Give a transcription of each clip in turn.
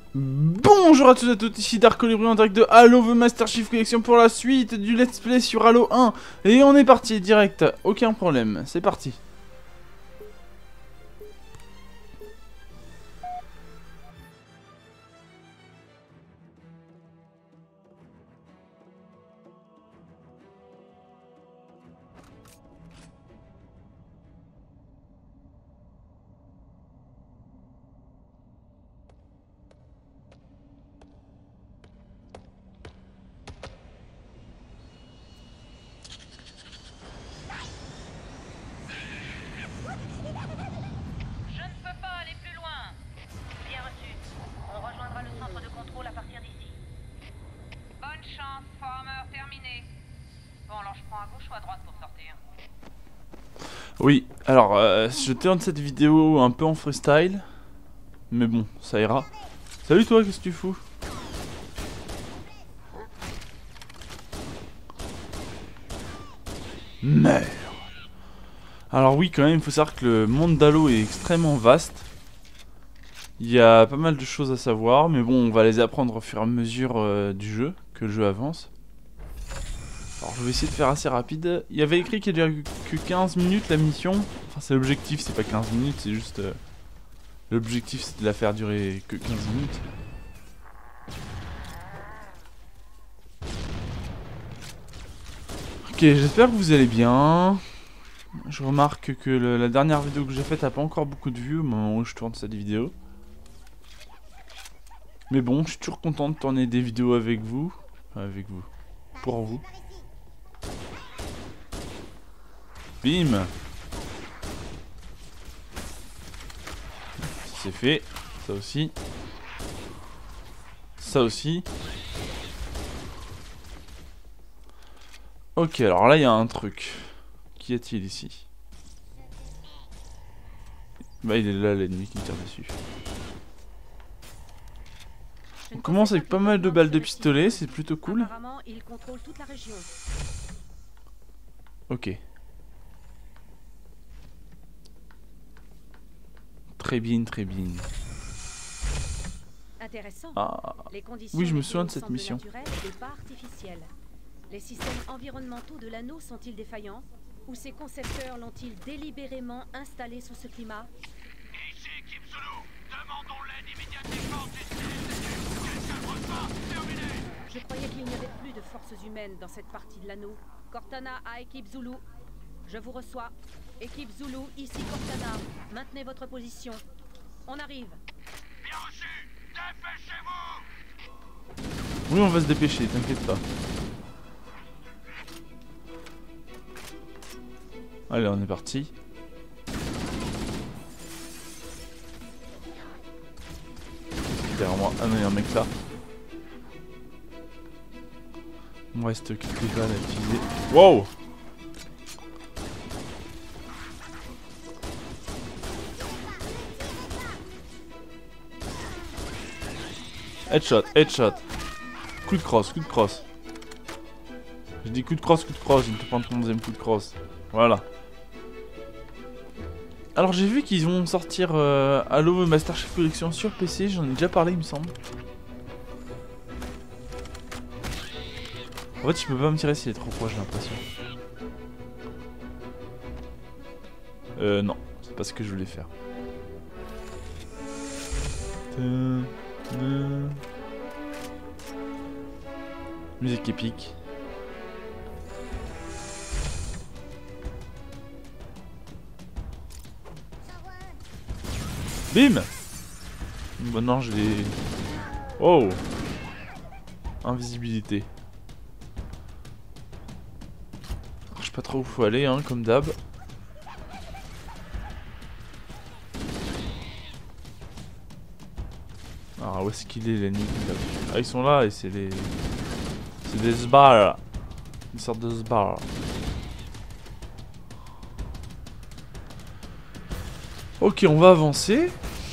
Bonjour à tous et à toutes, ici Dark Colibri en direct de Halo The Master Chief Collection pour la suite du Let's Play sur Halo 1. Et on est parti direct, aucun problème, c'est parti. Oui, alors je tourne cette vidéo un peu en freestyle, mais bon, ça ira. Salut toi, qu'est-ce que tu fous? Merde. Alors oui, quand même, il faut savoir que le monde d'Halo est extrêmement vaste. Il y a pas mal de choses à savoir, mais bon, on va les apprendre au fur et à mesure du jeu, que le jeu avance. Alors je vais essayer de faire assez rapide. Il y avait écrit qu'il y a que 15 minutes la mission. Enfin c'est l'objectif, c'est pas 15 minutes, c'est juste... l'objectif c'est de la faire durer que 15 minutes. Ok, j'espère que vous allez bien. Je remarque que la dernière vidéo que j'ai faite a pas encore beaucoup de vues au moment où je tourne cette vidéo. Mais bon, je suis toujours content de tourner des vidéos avec vous. Enfin, avec vous. Pour vous. Bim! C'est fait. Ça aussi. Ça aussi. Ok, alors là il y a un truc. Qu'y a-t-il ici? Bah il est là l'ennemi qui me tire dessus. On commence avec pas mal de balles de pistolet, c'est plutôt cool. Ok. Très bien, très bien. Intéressant. Ah. Les conditions Oui, je me souviens de cette semblent mission. naturelles et pas artificielles. Les systèmes environnementaux de l'anneau sont-ils défaillants? Ou ces concepteurs l'ont-ils délibérément installé sous ce climat? Ici Équipe Zulu, demandons l'aide immédiate des forces du sud. Quelqu'un le reçoit, terminé. Je croyais qu'il n'y avait plus de forces humaines dans cette partie de l'anneau. Cortana à Équipe Zulu. Je vous reçois. Équipe Zulu, ici Cortana. Maintenez votre position. On arrive. Bien reçu, dépêchez-vous. Oui, on va se dépêcher, t'inquiète pas. Allez, on est parti. Derrière moi, ah non, il y a un mec là. Il me reste quelques balles à utiliser. Wow! Headshot, headshot. Coup de crosse, coup de crosse. Je dis coup de crosse, je ne te prends pas mon deuxième coup de crosse. Voilà. Alors j'ai vu qu'ils vont sortir Halo Master Chief Collection sur PC, j'en ai déjà parlé il me semble. En fait je peux pas me tirer s'il est trop proche, j'ai l'impression. Non, c'est pas ce que je voulais faire. Musique épique. Bim! Bon non, je l'ai... Oh! Invisibilité. Je sais pas trop où faut aller, hein, comme d'hab. Alors où est-ce qu'il est l'ennemi? Ah ils sont là et c'est des... C'est des sbars. Une sorte de sbars. Ok, on va avancer.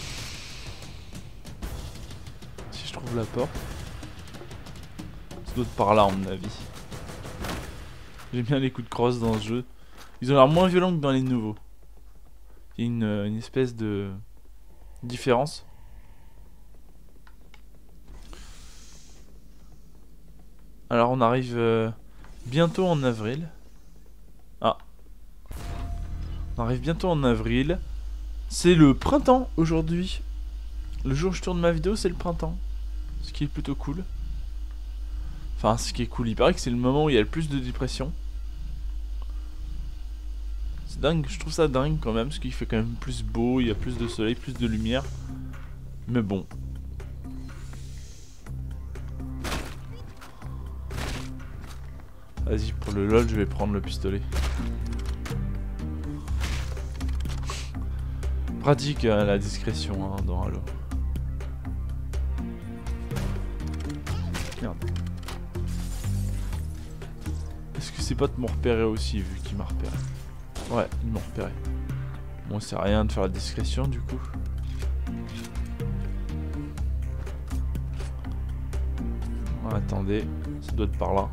Si je trouve la porte. Ça doit être par là, à mon avis. J'aime bien les coups de crosse dans ce jeu. Ils ont l'air moins violents que dans les nouveaux. Il y a une espèce de différence. Alors on arrive bientôt en avril. Ah. On arrive bientôt en avril. C'est le printemps aujourd'hui. Le jour où je tourne ma vidéo, c'est le printemps. Ce qui est plutôt cool. Enfin, ce qui est cool, il paraît que c'est le moment où il y a le plus de dépression. C'est dingue, je trouve ça dingue quand même, parce qu'il fait quand même plus beau, il y a plus de soleil, plus de lumière. Mais bon. Vas-y, pour le lol, je vais prendre le pistolet. Pratique la discrétion hein, dans Halo. Merde. Est-ce que ses potes m'ont repéré aussi, vu qu'il m'a repéré? Ouais, ils m'ont repéré. Bon, c'est rien de faire la discrétion du coup. Attendez, ça doit être par là.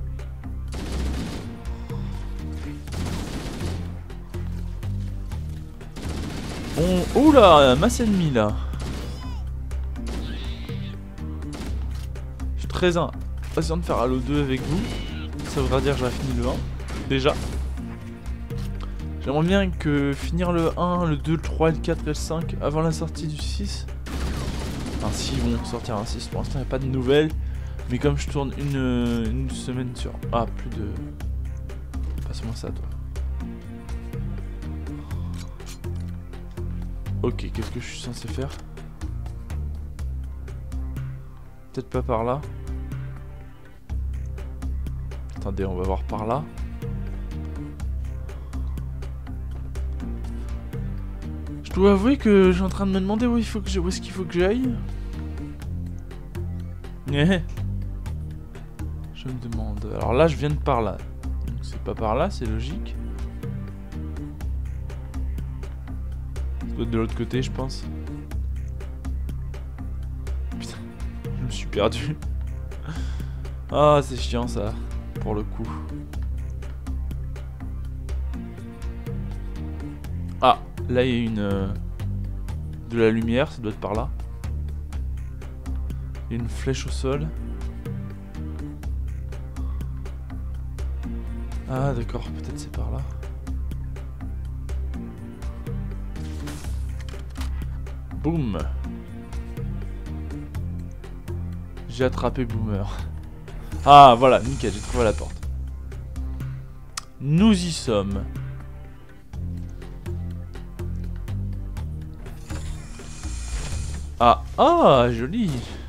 Bon, oula, masse ennemie là. Je suis très impatient de faire Halo 2 avec vous. Ça voudra dire que j'aurai fini le 1 déjà. J'aimerais bien que finir le 1, le 2, le 3, le 4 et le 5 avant la sortie du 6. Enfin si, ils vont sortir un 6, pour l'instant il n'y a pas de nouvelles. Mais comme je tourne une semaine sur... Ah, plus de... Passe-moi ça, toi. Ok, qu'est-ce que je suis censé faire? Peut-être pas par là. Attendez, on va voir par là. Je dois avouer que je suis en train de me demander où est-ce qu'il faut que j'aille. Je me demande. Alors là, je viens de par là. Donc c'est pas par là, c'est logique. Ça doit être de l'autre côté, je pense. Putain, je me suis perdu. Ah, c'est chiant ça, pour le coup. Ah, là il y a une... de la lumière, ça doit être par là. Il y a une flèche au sol. Ah d'accord, peut-être c'est par là. Boum. J'ai attrapé Boomer. Ah voilà, nickel, j'ai trouvé la porte. Nous y sommes. Ah, ah, joli.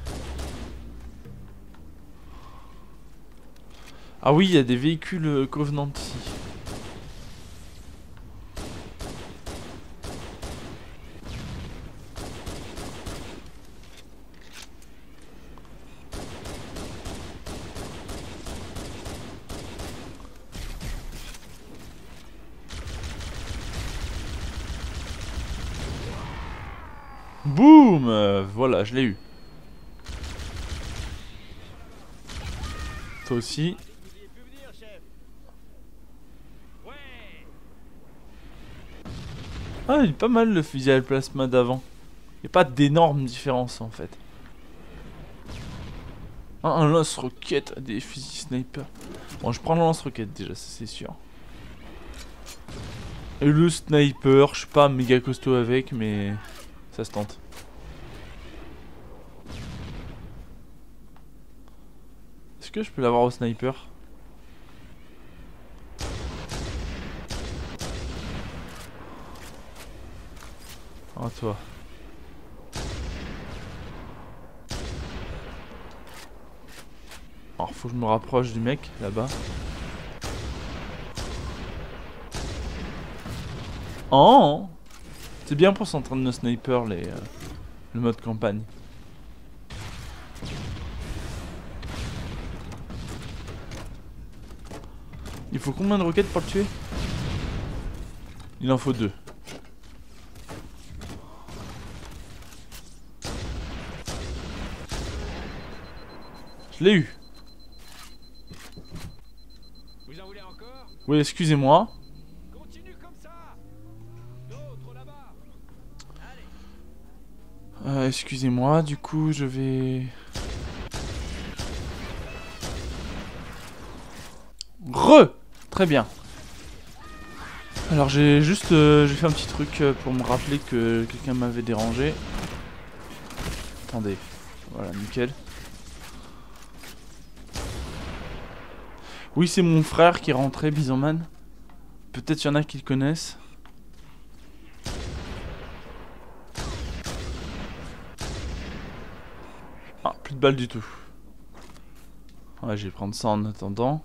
Ah oui, il y a des véhicules Covenant ici. Boum, voilà, je l'ai eu. Toi aussi. Ah, il est pas mal le fusil à plasma d'avant. Il n'y a pas d'énorme différence en fait. Un lance-roquette, des fusils sniper. Bon, je prends le lance-roquette déjà, ça c'est sûr. Et le sniper, je suis pas méga costaud avec, mais ça se tente. Est-ce que je peux l'avoir au sniper? Ah, toi. Alors faut que je me rapproche du mec là-bas. Oh, c'est bien pour s'entraîner de sniper le mode campagne. Il faut combien de roquettes pour le tuer? Il en faut 2. Je l'ai eu. Vous en voulez encore? Oui, excusez-moi. Continue comme ça. D'autres là-bas. Excusez-moi, du coup, je vais... Très bien. Alors j'ai juste j'ai fait un petit truc pour me rappeler que quelqu'un m'avait dérangé. Attendez. Voilà, nickel. Oui, c'est mon frère qui est rentré, Bisonman. Peut-être y en a qui le connaissent. Ah, plus de balles du tout. Ouais, je vais prendre ça en attendant.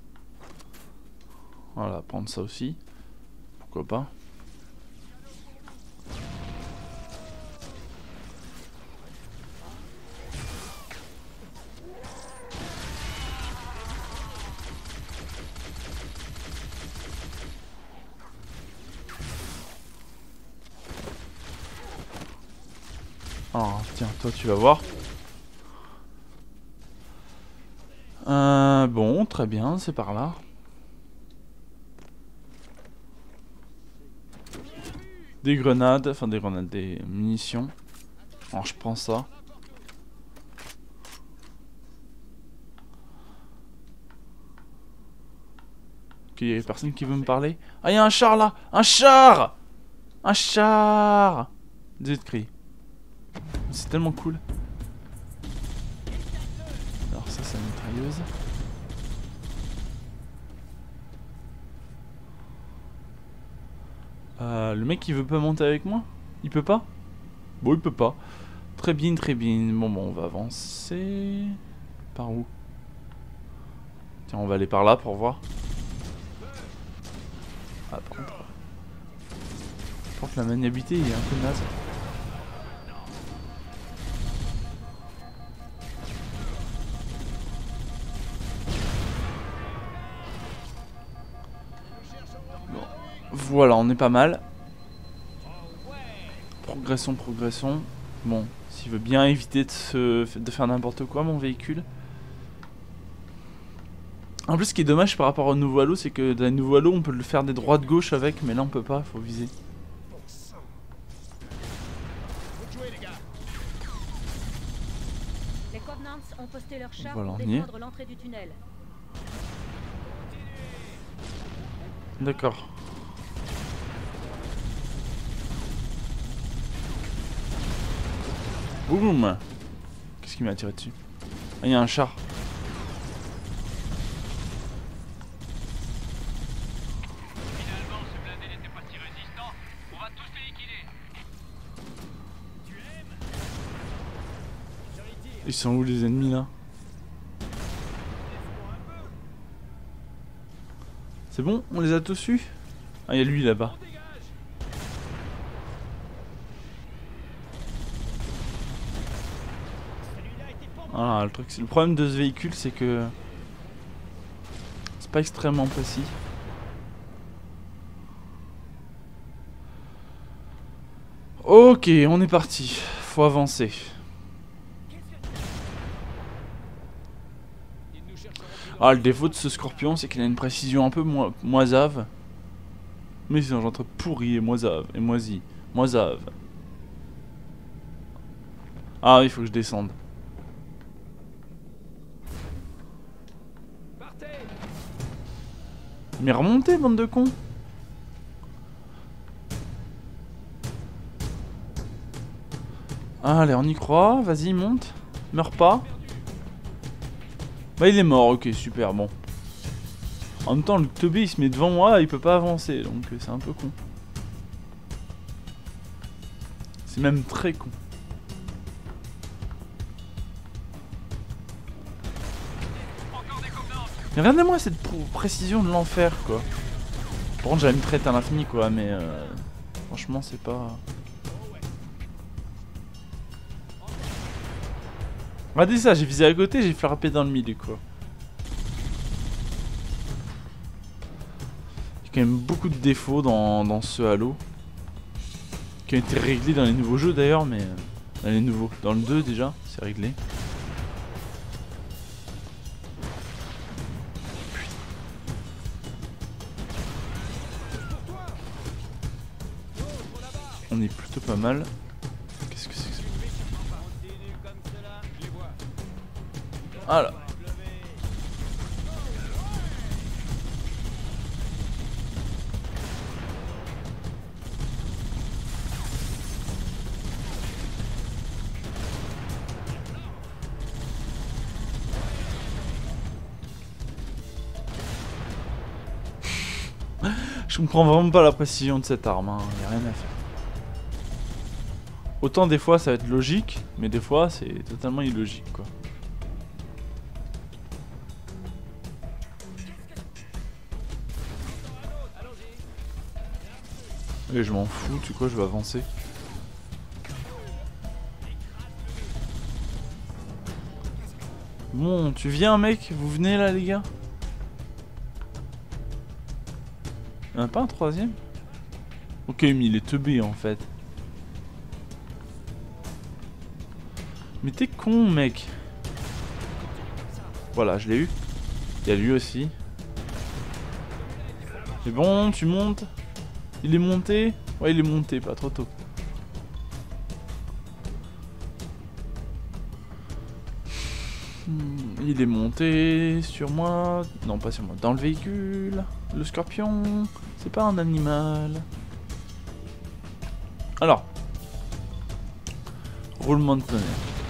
Voilà, prendre ça aussi. Pourquoi pas. Ah, tiens, toi tu vas voir. Bon, très bien, c'est par là. Des grenades, enfin des grenades, des munitions. Alors je prends ça. Ok, il y a personne qui veut me parler. Ah, il y a un char là! Un char! Un char! Désolé de crier. C'est tellement cool. Alors ça, c'est la mitrailleuse. Le mec il veut pas monter avec moi? Il peut pas? Bon, il peut pas. Très bien, très bien. Bon, on va avancer. Par où? Tiens, on va aller par là pour voir. Ah, par contre la maniabilité il est un peu naze. Bon. Voilà, on est pas mal. Progression, progression. Bon, s'il veut bien éviter de faire n'importe quoi, mon véhicule. En plus, ce qui est dommage par rapport au nouveau Halo, c'est que dans le nouveau Halo, on peut le faire des droites-gauche avec, mais là, on peut pas, faut viser. Les Covenants ont posté leur char Voilà, pour on y est. défendre l'entrée du tunnel. D'accord. Boum! Qu'est-ce qui m'a tiré dessus? Ah, il y a un char. Finalement, ce blindé n'était pas si résistant. On va tous les liquider. Ils sont où les ennemis là? C'est bon? On les a tous eus? Ah, il y a lui là-bas. Ah, le truc, le problème de ce véhicule, c'est que c'est pas extrêmement précis. Ok, on est parti. Faut avancer. Ah, le défaut de ce scorpion, c'est qu'il a une précision un peu moisave. Mais c'est entre pourri et moisave et moisi. Moisave. Ah, il faut que je descende. Mais remontez, bande de cons. Allez, on y croit. Vas-y, monte. Meurs pas. Bah, il est mort. Ok, super, bon. En même temps, le teubé, il se met devant moi, il peut pas avancer. Donc, c'est un peu con. C'est même très con. Mais regardez-moi cette précision de l'enfer, quoi. Par contre, j'allais me traiter à l'infini, quoi, mais franchement, c'est pas... Regardez ça, j'ai visé à côté, j'ai frappé dans le milieu, quoi. Il y a quand même beaucoup de défauts dans ce Halo. Qui ont été réglés dans les nouveaux jeux, d'ailleurs, mais... dans les nouveaux. Dans le 2, déjà, c'est réglé. On est plutôt pas mal. Qu'est-ce que c'est que ça? Ah là. Je comprends vraiment pas la précision de cette arme, hein. Y a rien à faire. Autant des fois ça va être logique, mais des fois c'est totalement illogique quoi. Et je m'en fous, tu sais quoi, je vais avancer. Bon, tu viens mec, vous venez là les gars. Y'en a pas un troisième? Ok, mais il est teubé en fait. Mais t'es con mec. Voilà, je l'ai eu. Il y a lui aussi. C'est bon, tu montes. Il est monté? Ouais, il est monté, pas trop tôt. Il est monté sur moi. Non, pas sur moi. Dans le véhicule. Le scorpion. C'est pas un animal. Alors. Roulement de tonnerre.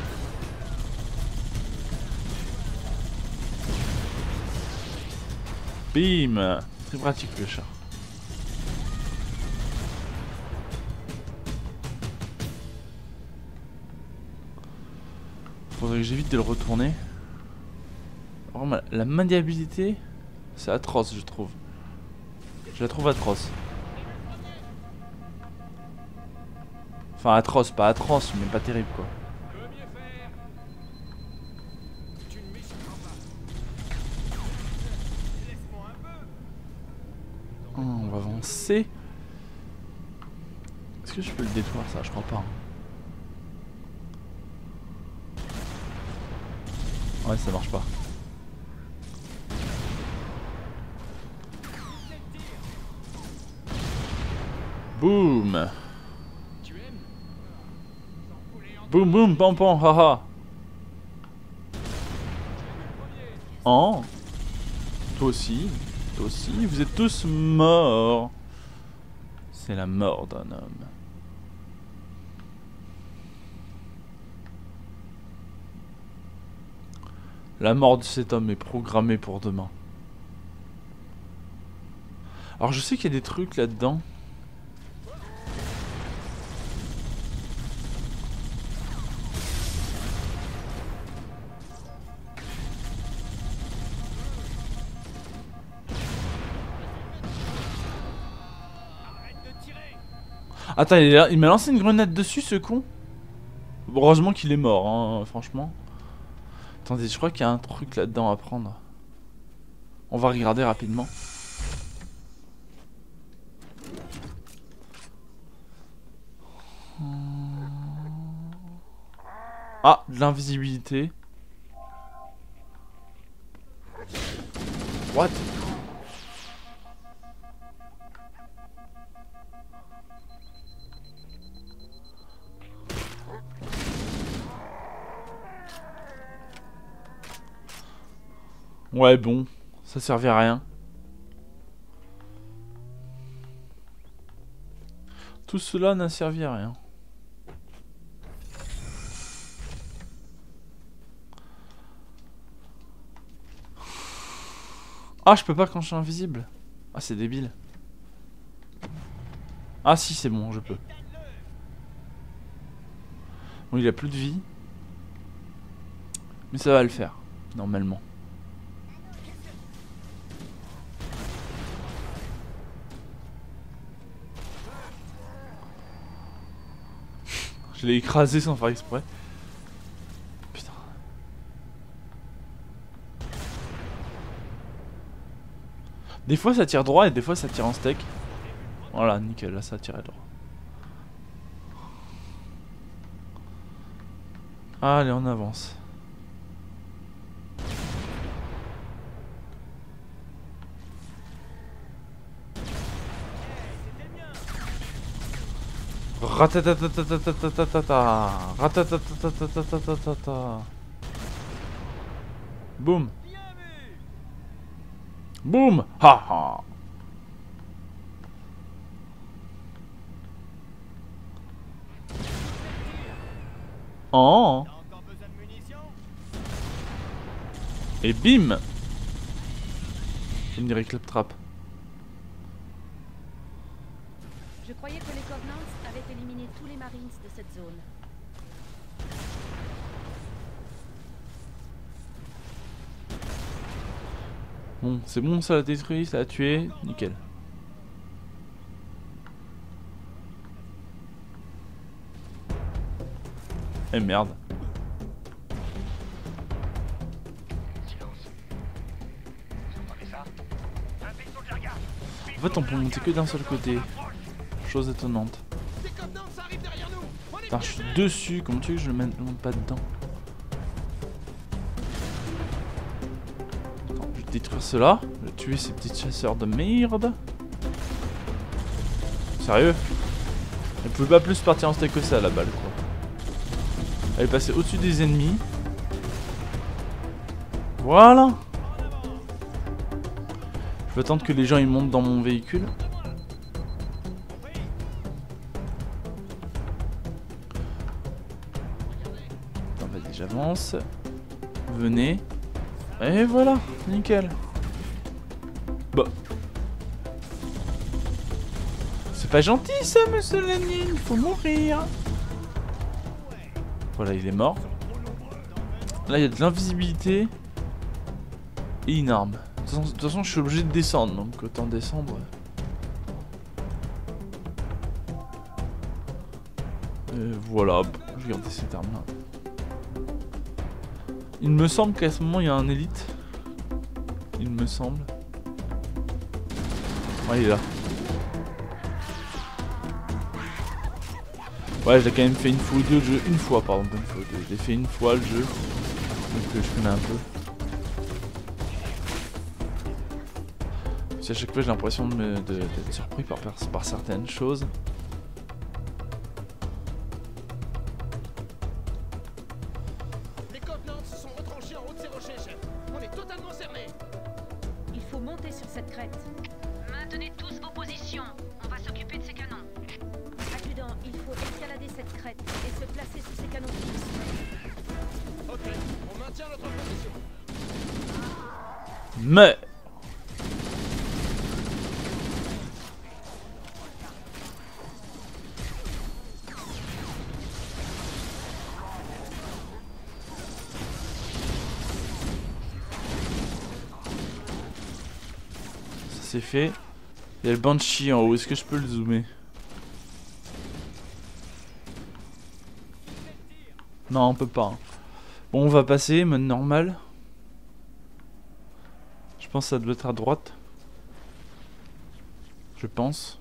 Bim. Très pratique le chat. Faudrait que j'évite de le retourner. Vraiment, la maniabilité, c'est atroce, je trouve. Je la trouve atroce. Enfin, atroce, pas atroce, mais pas terrible, quoi. On va avancer. Est-ce que je peux le détruire, ça? Je crois pas. Hein. Ouais, ça marche pas. Boum. Boum boum pam pam haha. Oh. Toi aussi. Toi aussi. Vous êtes tous morts. C'est la mort d'un homme. La mort de cet homme est programmée pour demain. Alors je sais qu'il y a des trucs là-dedans. Attends, il m'a lancé une grenade dessus ce con. Heureusement qu'il est mort, hein, franchement. Attendez, je crois qu'il y a un truc là-dedans à prendre. On va regarder rapidement. Ah, de l'invisibilité. What? Ouais, bon, ça servait à rien. Tout cela n'a servi à rien. Ah, je peux pas quand je suis invisible. Ah, c'est débile. Ah si, c'est bon, je peux. Bon, il a plus de vie. Mais ça va le faire, normalement. Je l'ai écrasé sans faire exprès. Putain. Des fois ça tire droit et des fois ça tire en steak. Voilà, nickel, là ça tirait droit. Allez, on avance. Ratatatatatatatatata. Ratatatatatatatatata. Boum. Boum. Ha ha. Oh. Et bim. Je me dirais claptrap. croyais que les Covenants avaient éliminé tous les Marines de cette zone. Bon, c'est bon, ça l'a détruit, ça l'a tué, nickel. Eh merde. En fait, on peut monter que d'un seul côté. Chose étonnante. Putain, je suis dessus, comment tu veux que je le monte pas dedans? Attends, je vais détruire cela. Je vais tuer ces petits chasseurs de merde. Sérieux? Elle pouvait pas plus partir en steak que ça la balle quoi. Elle est passée au-dessus des ennemis. Voilà. Je vais attendre que les gens ils montent dans mon véhicule. Attends, vas-y, j'avance. Venez. Et voilà, nickel. Bah. C'est pas gentil ça, monsieur Lénine, il faut mourir. Voilà, il est mort. Là, il y a de l'invisibilité. Et une arme. De toute façon, je suis obligé de descendre, donc autant descendre. Voilà, regardez cette arme-là. Il me semble qu'à ce moment, il y a un élite. Il me semble. Ouais, il est là. Ouais, j'ai quand même fait une fois ou deux le jeu. Une fois, pardon, pas une fois ou deux. Je l'ai fait une fois le jeu. Donc je connais un peu. À chaque fois j'ai l'impression d'être surpris par certaines choses. Les Covenants se sont retranchés en haut de ces rochers, chef. On est totalement cernés. Il faut monter sur cette crête. Maintenez tous vos positions. On va s'occuper de ces canons. Adjudant, il faut escalader cette crête et se placer sous ces canons fixes. Ok, on maintient notre position. Mais c'est fait. Il y a le Banshee en haut. Est-ce que je peux le zoomer? Non, on peut pas. Bon, on va passer, mode normal. Je pense que ça doit être à droite. Je pense.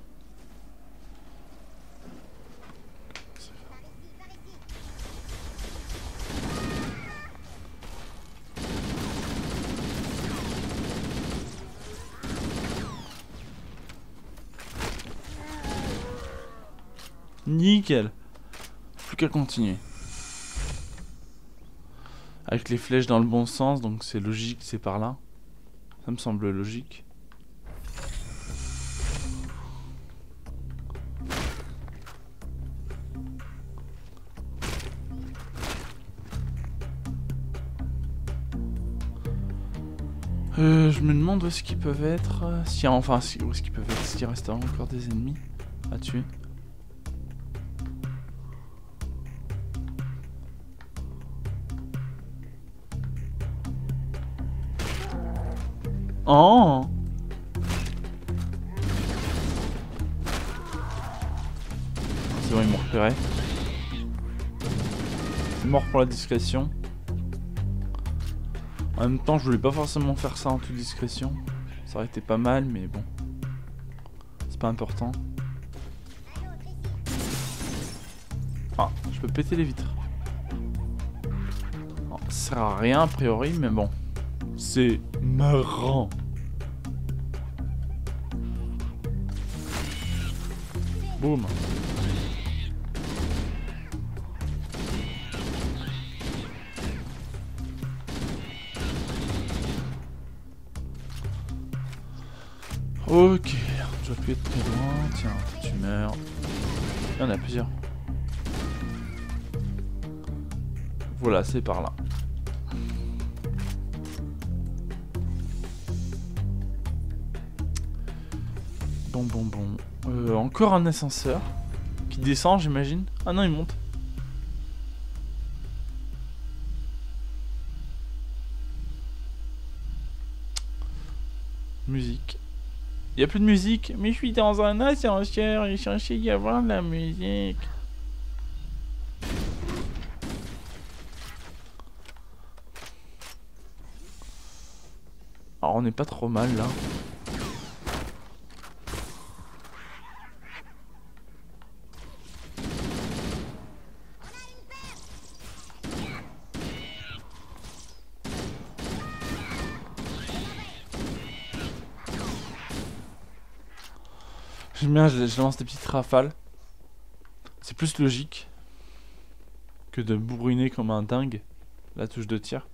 Nickel. Plus qu'à continuer. Avec les flèches dans le bon sens, donc c'est logique, c'est par là. Ça me semble logique. Je me demande où est-ce qu'ils peuvent être. Si, enfin, où est-ce qu'ils peuvent être? Est-ce qu'il reste encore des ennemis à tuer? Oh! C'est bon, ils m'ont repéré. C'est mort pour la discrétion. En même temps, je voulais pas forcément faire ça en toute discrétion. Ça aurait été pas mal, mais bon. C'est pas important. Ah, je peux péter les vitres. Bon, ça sert à rien a priori, mais bon. C'est marrant. Boum. Ok, je dois plus être très loin. Tiens, tu meurs. Il y en a plusieurs. Voilà, c'est par là. Bon. Encore un ascenseur qui descend, j'imagine. Ah non, il monte. Musique. Il n'y a plus de musique. Mais je suis dans un ascenseur et censé y avoir de la musique. Alors on n'est pas trop mal là. J'aime bien, je lance des petites rafales. C'est plus logique que de bourriner comme un dingue la touche de tir.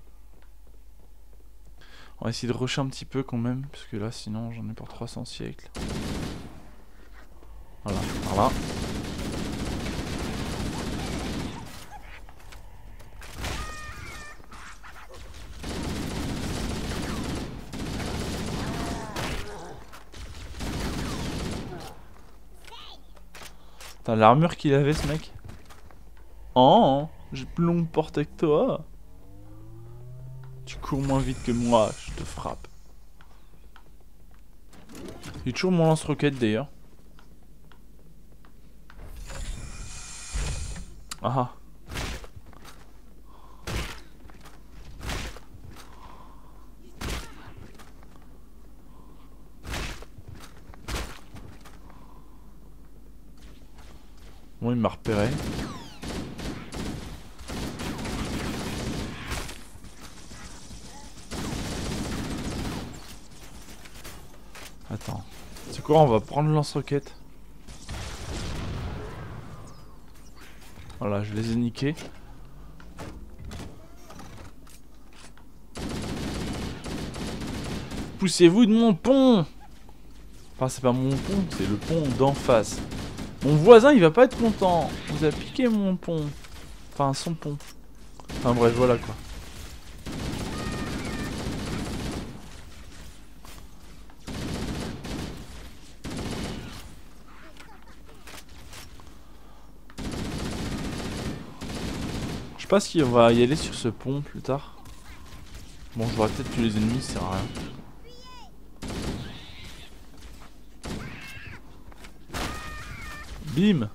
On va essayer de rusher un petit peu quand même, parce que là sinon j'en ai pour 300 siècles. Voilà, voilà. T'as l'armure qu'il avait ce mec. Oh, j'ai plus longue portée que toi. Tu cours moins vite que moi, je te frappe. J'ai toujours mon lance-roquette d'ailleurs. Ah. Bon, il m'a repéré. Attends. C'est quoi? On va prendre le lance-roquette. Voilà, je les ai niqués. Poussez-vous de mon pont! Enfin, c'est pas mon pont, c'est le pont d'en face. Mon voisin, il va pas être content. Il vous a piqué mon pont. Enfin, son pont. Enfin, bref, voilà quoi. Je sais pas si on va y aller sur ce pont plus tard. Bon, je vois peut-être que les ennemis, ça sert à rien. Bim!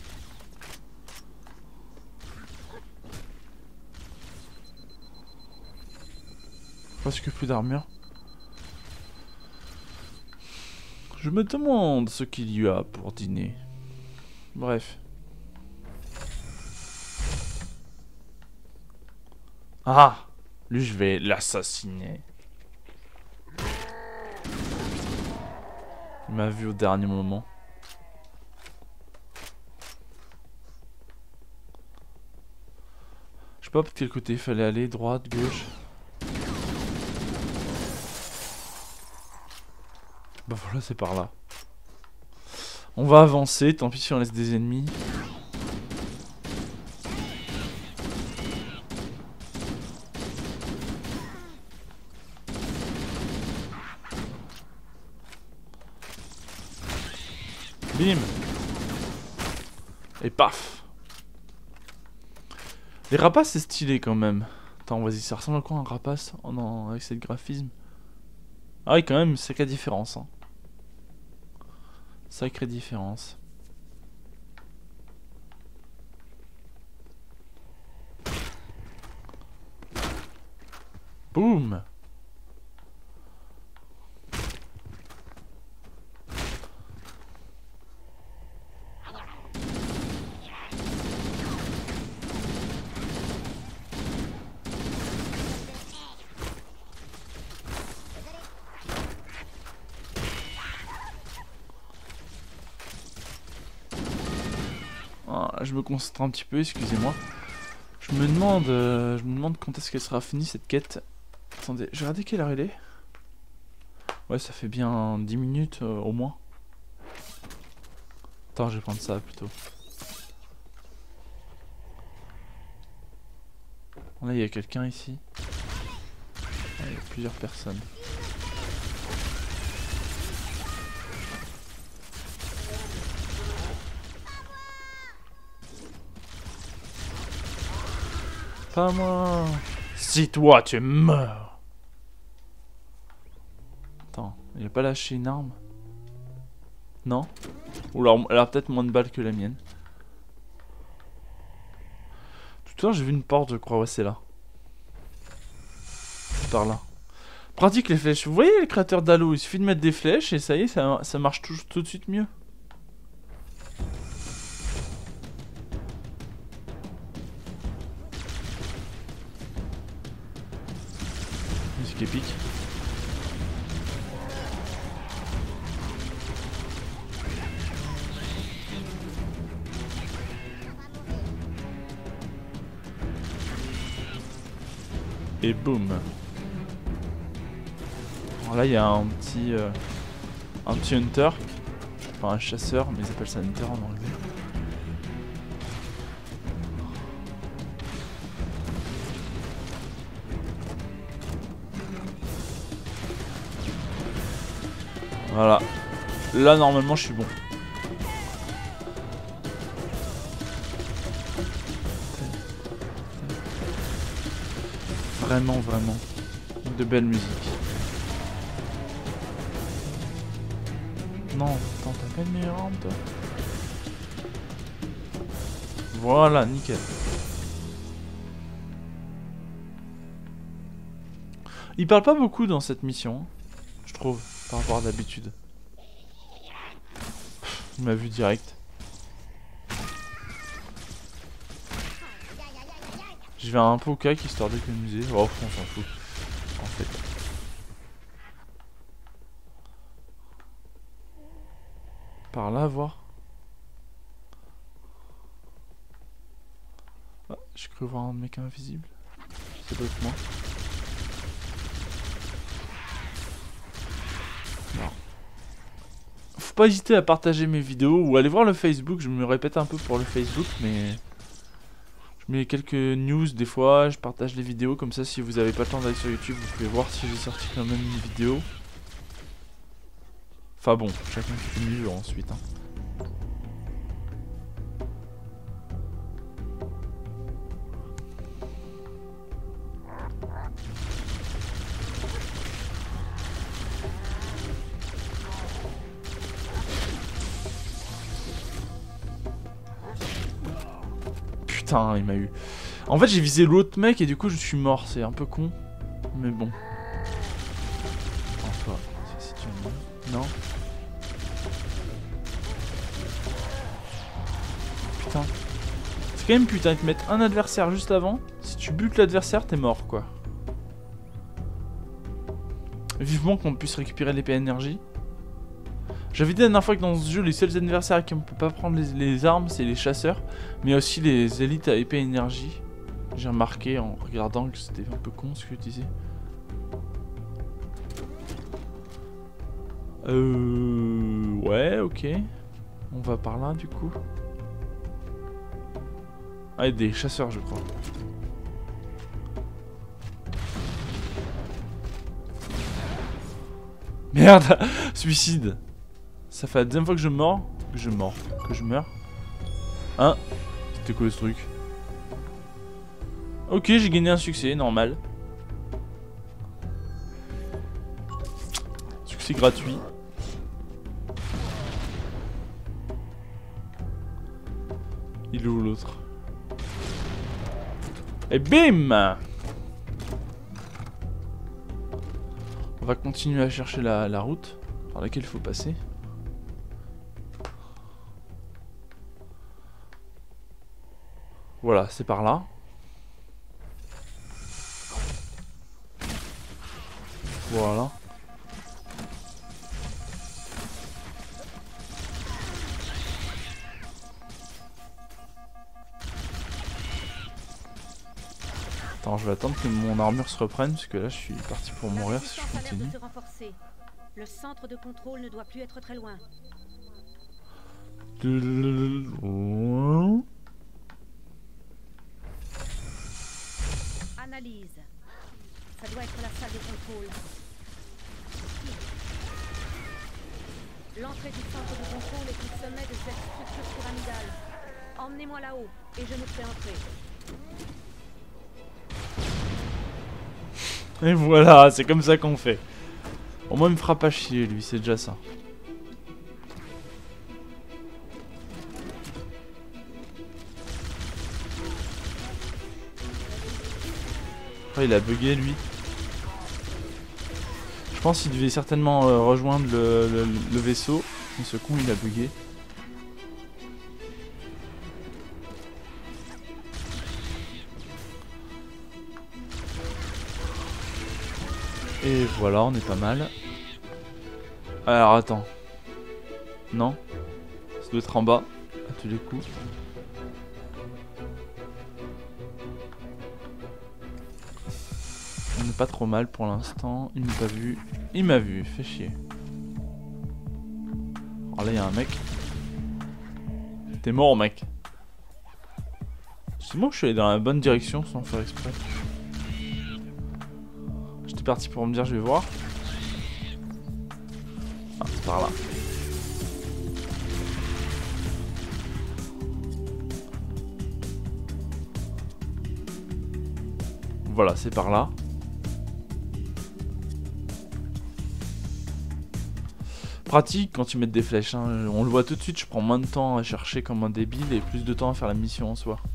Presque plus d'armure. Je me demande ce qu'il y a pour dîner. Bref. Ah! Lui, je vais l'assassiner. Il m'a vu au dernier moment. Je sais pas de quel côté il fallait aller, droite, gauche. Bah voilà, c'est par là. On va avancer, tant pis si on laisse des ennemis. Bim! Et paf! Les rapaces c'est stylé quand même. Attends, vas-y, ça ressemble à quoi un rapace? Oh non, avec cette graphisme. Ah oui, quand même, sacrée différence. Hein. Sacrée différence. Boum! Je me concentre un petit peu, excusez-moi. Je me demande quand est-ce qu'elle sera finie cette quête. Attendez, j'ai regardé quelle heure elle est. Ouais, ça fait bien 10 minutes au moins. Attends, je vais prendre ça plutôt. Là, il y a quelqu'un ici. Ah, il y a plusieurs personnes. Pas moi. Si toi tu meurs. Attends, il a pas lâché une arme? Non? Ou alors elle a peut-être moins de balles que la mienne. Tout à l'heure j'ai vu une porte, je crois. Ouais, c'est là. C'est par là. Pratique les flèches. Vous voyez les créateurs d'Halo, il suffit de mettre des flèches et ça y est, ça marche tout de suite mieux. Musique épique. Et boum. Alors là il y a un petit hunter, enfin un chasseur, mais ils appellent ça hunter en anglais. Voilà. Là normalement je suis bon. Vraiment, vraiment. De belle musique. Non, attends, t'as pas une meilleure arme toi? Voilà, nickel. Il parle pas beaucoup dans cette mission, je trouve, par rapport à d'habitude. Il m'a vu direct. Je vais un peu au cac histoire d'économiser. Oh, on s'en fout. En fait. Par là, voir. Ah, j'ai cru voir un mec invisible. C'est d'autres moi. Non. Faut pas hésiter à partager mes vidéos ou aller voir le Facebook. Je me répète un peu pour le Facebook, mais... Je mets quelques news des fois, je partage les vidéos, comme ça si vous avez pas le temps d'aller sur YouTube, vous pouvez voir si j'ai sorti quand même une vidéo. Enfin bon, chacun fait mieux ensuite. Hein. Putain, il m'a eu. En fait, j'ai visé l'autre mec et du coup, je suis mort. C'est un peu con. Mais bon. Enfin, si tu veux. Non. Putain. C'est quand même putain de te mettre un adversaire juste avant. Si tu butes l'adversaire, t'es mort, quoi. Vivement qu'on puisse récupérer l'épée énergie. J'avais dit la dernière fois que dans ce jeu, les seuls adversaires à qui on peut pas prendre les armes, c'est les chasseurs. Mais il y a aussi les élites à épée énergie. J'ai remarqué en regardant que c'était un peu con ce que je disais. Ouais, ok. On va par là du coup. Ah, des chasseurs, je crois. Merde. Suicide. Ça fait la deuxième fois que je meurs. Que je meurs. Hein? C'était quoi ce truc? Ok, j'ai gagné un succès, normal. Succès gratuit. Il est où l'autre? Et bim! On va continuer à chercher la route par laquelle il faut passer. Voilà, c'est par là. Voilà. Attends, je vais attendre que mon armure se reprenne parce que là je suis parti pour mourir si je continue. Le centre de contrôle ne doit plus être très loin. Analyse. Ça doit être la salle de contrôle. L'entrée du centre de contrôle est au sommet de cette structure pyramidale. Emmenez-moi là-haut et je nous ferai entrer. Et voilà, c'est comme ça qu'on fait. Au moins il me fera pas chier lui, c'est déjà ça. Oh, il a bugué lui. Je pense qu'il devait certainement rejoindre le vaisseau. Mais ce con il a bugué. Et voilà, on est pas mal. Alors attends. Non. Ça doit être en bas, à tous les coups. On n'est pas trop mal pour l'instant. Il m'a pas vu. Il m'a vu, fait chier. Alors là, il y a un mec. T'es mort, mec. C'est moi que je suis allé dans la bonne direction sans faire exprès. J'étais parti pour me dire, je vais voir. Ah, c'est par là. Voilà, c'est par là. Pratique quand ils mettent des flèches, hein. On le voit tout de suite, je prends moins de temps à chercher comme un débile et plus de temps à faire la mission en soi.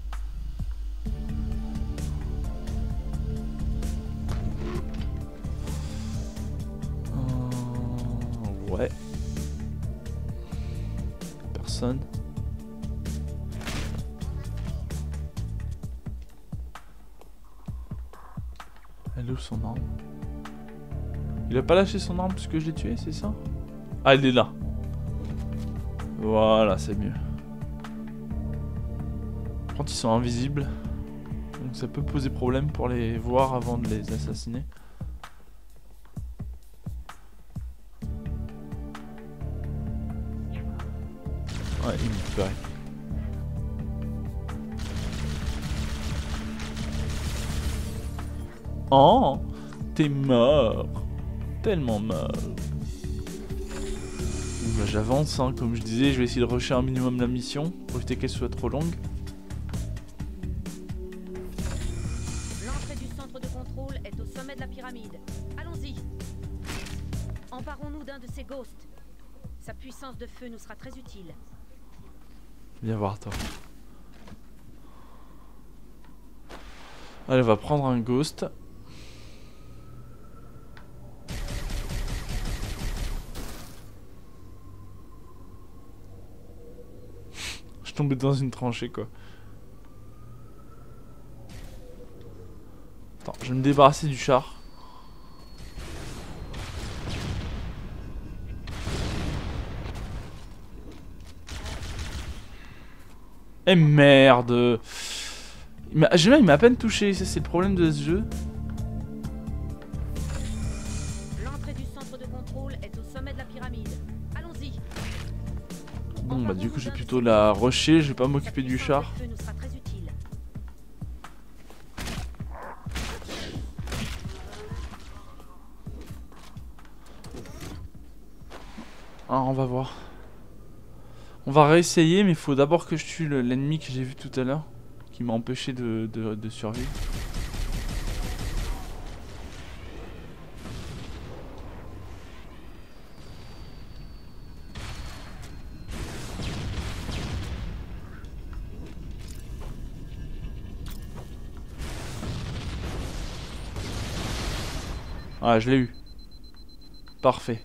Ouais. Personne. Elle est où son arme? Il a pas lâché son arme parce que je l'ai tué, c'est ça? Ah, il est là. Voilà, c'est mieux. Par contre, ils sont invisibles. Donc ça peut poser problème pour les voir avant de les assassiner. Ouais, il me paraît. Oh, t'es mort. Tellement mort. Bah, j'avance, hein, comme je disais, je vais essayer de rusher un minimum la mission pour éviter qu'elle soit trop longue. L'entrée du centre de contrôle est au sommet de la pyramide. Allons-y. Emparons-nous d'un de ces ghosts. Sa puissance de feu nous sera très utile. Viens voir toi. Allez, on va prendre un ghost. Je suis tombé dans une tranchée quoi. Attends, je vais me débarrasser du char. Eh merde! Il m'a à peine touché, ça c'est le problème de ce jeu. L'entrée du centre de contrôle est au sommet de la pyramide. Allons-y. Bon bah du coup j'ai plutôt la rusher, je vais pas m'occuper du char. Sa puissance de feu nous sera très utile. Ah, on va voir. On va réessayer, mais il faut d'abord que je tue l'ennemi que j'ai vu tout à l'heure, qui m'a empêché de survivre. Ah, je l'ai eu. Parfait.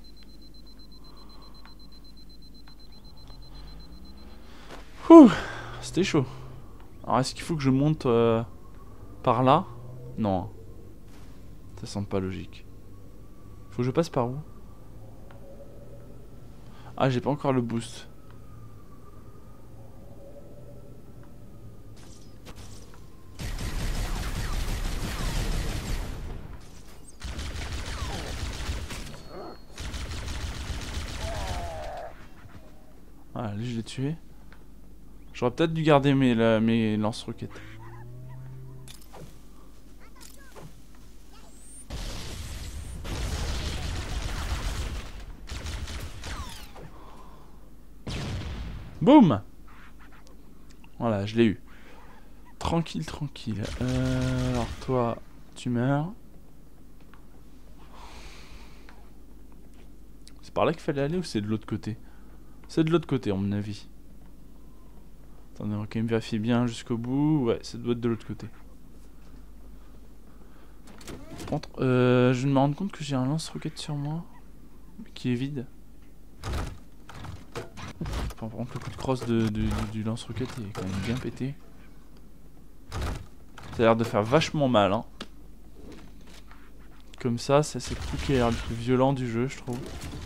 Ouh, c'était chaud. Alors est-ce qu'il faut que je monte par là? Non. Ça semble pas logique. Faut que je passe par où? Ah, j'ai pas encore le boost. Voilà, lui je l'ai tué. J'aurais peut-être dû garder mes lance-roquettes. Boum! Voilà, je l'ai eu. Tranquille, tranquille. Alors toi, tu meurs. C'est par là qu'il fallait aller ou c'est de l'autre côté? C'est de l'autre côté, à mon avis. Attendez, on va quand même vérifier bien jusqu'au bout. Ouais, ça doit être de l'autre côté. Par contre, je viens de me rendre compte que j'ai un lance-roquette sur moi. Qui est vide. Enfin, par contre, le coup de crosse du lance-roquette est quand même bien pété. Ça a l'air de faire vachement mal, hein. Comme ça, c'est le coup qui a l'air le plus violent du jeu, je trouve.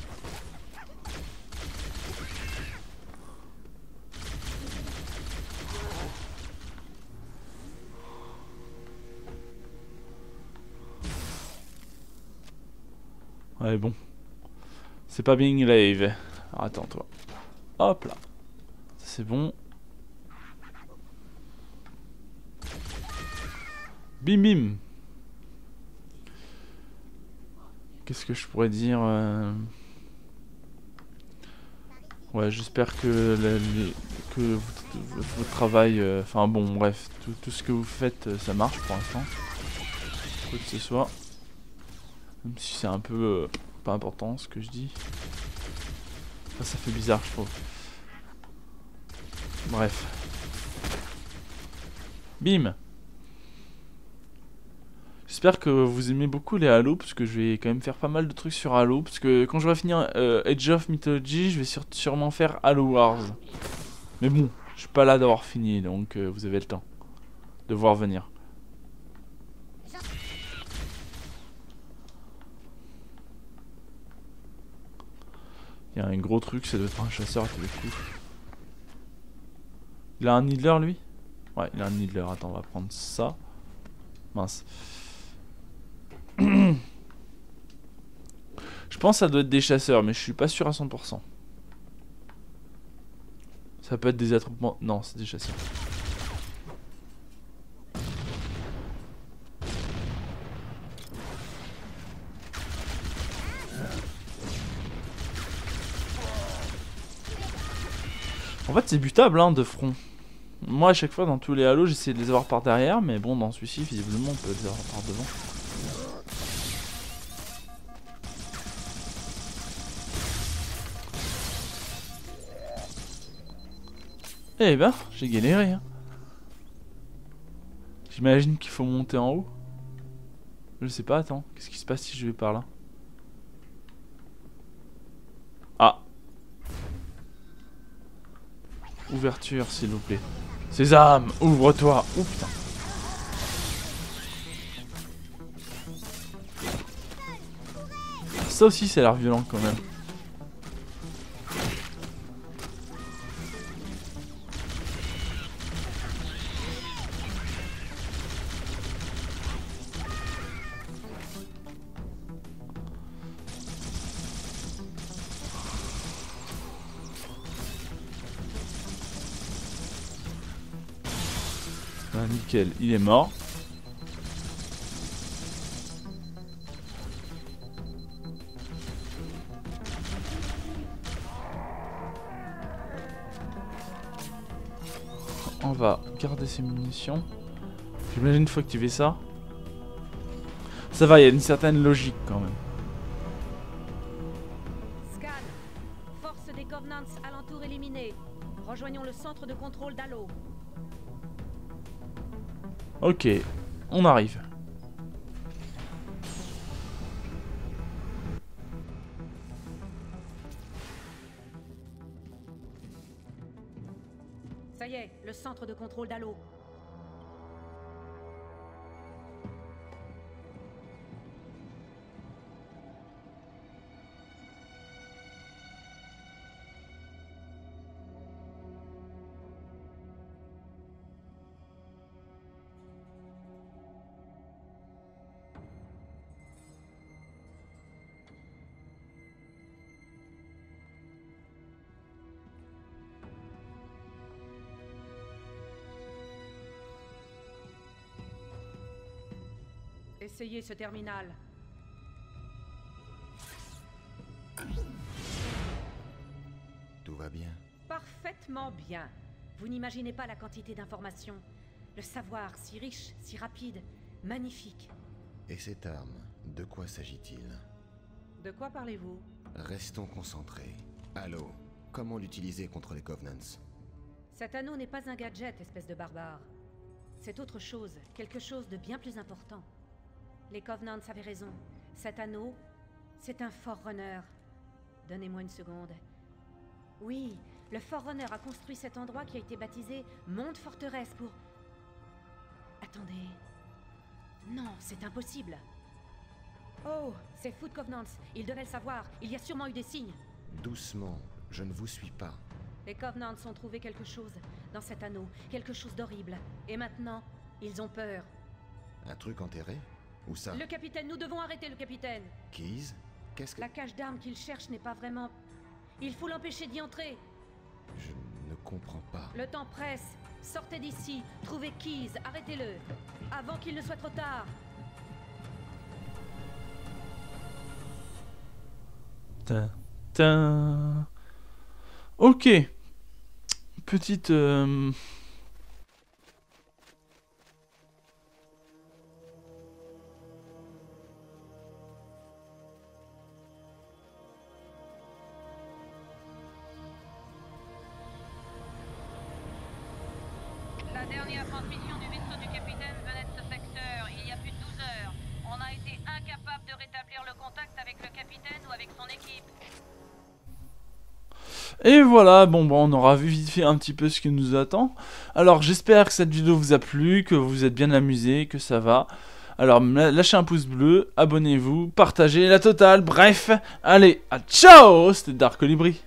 Ouais, bon. C'est pas bien live. Alors, attends, toi. Hop là. C'est bon. Bim bim. Qu'est-ce que je pourrais dire Ouais, j'espère que, votre travail... Enfin bon, bref. Tout ce que vous faites, ça marche pour l'instant. Quoi que ce soit. Même si c'est un peu... pas important ce que je dis. Enfin, ça fait bizarre, je trouve. Bref. Bim. J'espère que vous aimez beaucoup les Halo, parce que je vais quand même faire pas mal de trucs sur Halo, parce que quand je vais finir Age of Mythology, je vais sûrement faire Halo Wars. Mais bon, je suis pas là d'avoir fini, donc vous avez le temps de voir venir. Il y a un gros truc, ça doit être un chasseur à tous les coups. Il a un needler lui? Ouais, il a un needler. Attends, on va prendre ça. Mince. Je pense que ça doit être des chasseurs, mais je suis pas sûr à 100%. Ça peut être des attroupements. Non, c'est des chasseurs. En fait, c'est butable hein, de front. Moi, à chaque fois, dans tous les halos, j'essaie de les avoir par derrière, mais bon, dans celui-ci, visiblement, on peut les avoir par devant. Eh ben, j'ai galéré. Hein. J'imagine qu'il faut monter en haut. Je sais pas, attends. Qu'est-ce qui se passe si je vais par là? Ah. Ouverture, s'il vous plaît. Sésame, ouvre-toi. Oh putain. Ça aussi, ça a l'air violent quand même. Ah, nickel, il est mort. On va garder ses munitions. J'imagine qu'il faut activer ça. Ça va, il y a une certaine logique quand même. Scan. Force des Covenants alentour éliminée. Rejoignons le centre de contrôle d'Halo. Ok, on arrive. Ça y est, le centre de contrôle d'Halo. Essayez ce terminal. Tout va bien. Parfaitement bien. Vous n'imaginez pas la quantité d'informations. Le savoir, si riche, si rapide, magnifique. Et cette arme, de quoi s'agit-il? De quoi parlez-vous? Restons concentrés. Halo, comment l'utiliser contre les Covenants? Cet anneau n'est pas un gadget, espèce de barbare. C'est autre chose, quelque chose de bien plus important. Les Covenants avaient raison. Cet anneau, c'est un Forerunner. Donnez-moi une seconde. Oui, le Forerunner a construit cet endroit qui a été baptisé Monde Forteresse pour... Attendez... Non, c'est impossible. Oh, c'est Foot Covenants. Ils devaient le savoir. Il y a sûrement eu des signes. Doucement, je ne vous suis pas. Les Covenants ont trouvé quelque chose dans cet anneau. Quelque chose d'horrible. Et maintenant, ils ont peur. Un truc enterré? Où ça? Le capitaine, nous devons arrêter le capitaine. Keys? Qu'est-ce que... La cache d'armes qu'il cherche n'est pas vraiment... Il faut l'empêcher d'y entrer. Je ne comprends pas. Le temps presse. Sortez d'ici. Trouvez Keys. Arrêtez-le. Avant qu'il ne soit trop tard. Ta, ta. Ok. Petite... La dernière transmission du vaisseau du capitaine venait de ce secteur, il y a plus de 12 heures. On a été incapable de rétablir le contact avec le capitaine ou avec son équipe. Et voilà, bon, on aura vu vite fait un petit peu ce qui nous attend. Alors j'espère que cette vidéo vous a plu, que vous vous êtes bien amusés, que ça va. Alors lâchez un pouce bleu, abonnez-vous, partagez la totale, bref. Allez, à ciao, c'était Dark Colibri.